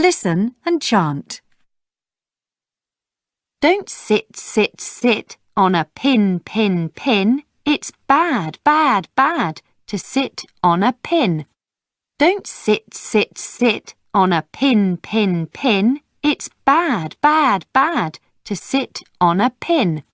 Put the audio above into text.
Listen and chant. Don't sit, sit, sit on a pin, pin, pin. It's bad, bad, bad to sit on a pin. Don't sit, sit, sit on a pin, pin, pin. It's bad, bad, bad to sit on a pin.